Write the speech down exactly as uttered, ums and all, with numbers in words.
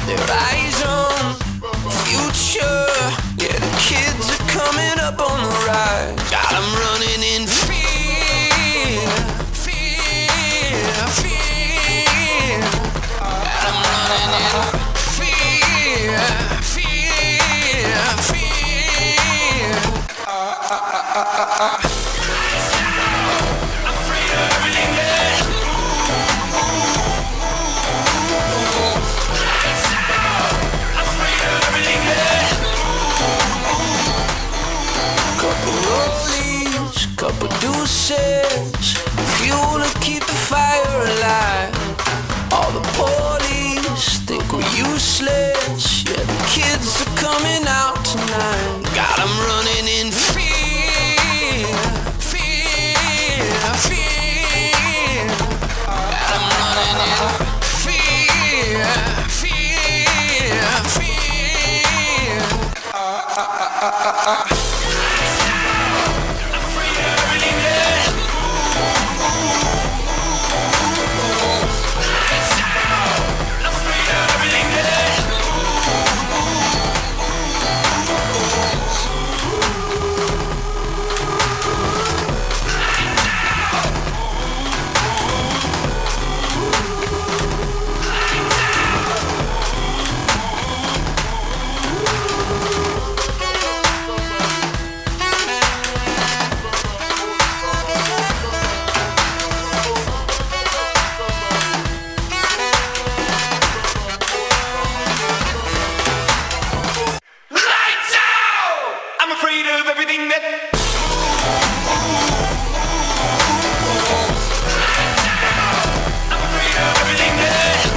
their eyes on the future. Yeah, the kids are coming up on the rise. Got them running in fear, fear, fear. Got them running in fear, fear, fear. Uh, uh, uh, uh, uh. I'm free to everything, yeah. I'm free to everything, yeah. Couple rollies, couple deuces, fuel to keep the fire alive. All the police think we're useless. Yeah, the kids are coming out tonight. Got them running in fear, fear, fear. Got them running in fear, fear, fear. Uh, uh, uh, uh, uh.